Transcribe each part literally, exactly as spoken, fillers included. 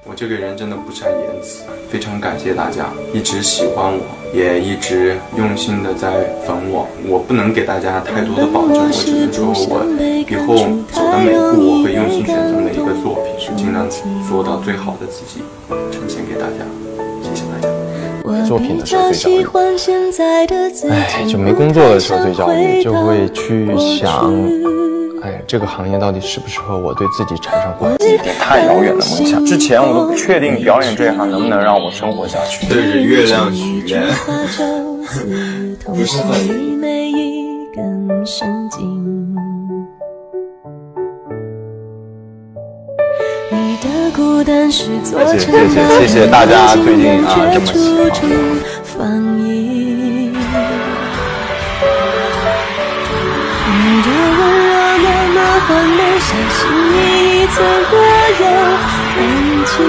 我这个人真的不善言辞，非常感谢大家一直喜欢我，也一直用心的在粉我。我不能给大家太多的保证，我只能说我以后走的每一步我会用心选择每一个作品，尽量做到最好的自己，呈现给大家。谢谢大家。 作品的时候最焦虑，哎，就没工作的时候最焦虑，就会去想。哎，这个行业到底适不适合我？对自己产生怀疑，一点太遥远的梦想。之前我都不确定表演这一行能不能让我生活下去。 对着月亮许愿，不是很。 谢谢谢谢谢谢大家最近啊这么喜欢我。 缓慢相信你曾会有安静，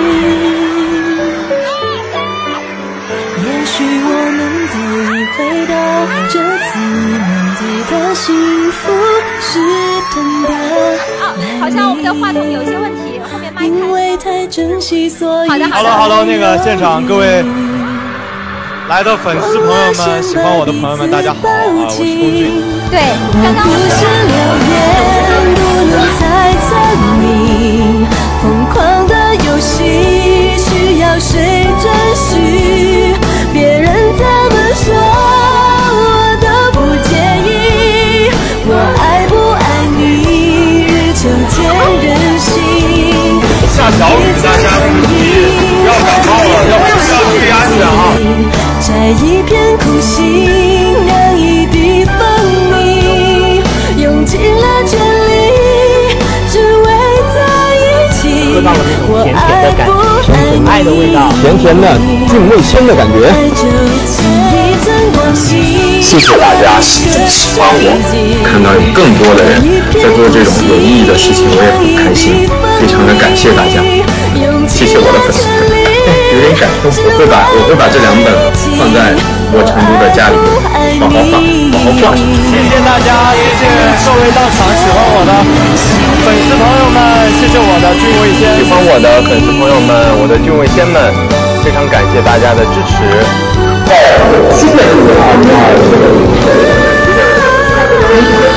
也许我们都已回到这次面对的幸福是真的。 哦，好像我们的话筒有些问题，后面麦因为太珍惜所以好的好了好了，那个现场各位来的粉丝朋友们，喜欢我的朋友们，大家好啊，我是龚俊。 对，刚刚不是流言，不能猜测你疯狂的游戏，需要谁准许？别人怎么说，我都不介意。我爱不爱你，日久见人心。 下小雨，大家注意，不要感冒了，要不要注意安全啊！ 摘一片苦心，让一滴分明，用尽了全力，只为在一起。 喝到了那种甜甜的感觉， 甜甜爱的味道，甜甜的俊味鲜的感觉。谢谢大家喜喜欢我，看到有更多的人在做这种有意义的事情，我也很开心，非常的感谢大家，谢谢我的粉丝。有点感动，我会把我会把这两本放在我成都的家里面，好好放，好好挂上去。 谢谢大家，谢谢各位到场喜欢我的粉丝朋友们，谢谢我的俊味仙， 喜欢我的粉丝朋友们，我的俊味仙们，非常感谢大家的支持。谢谢。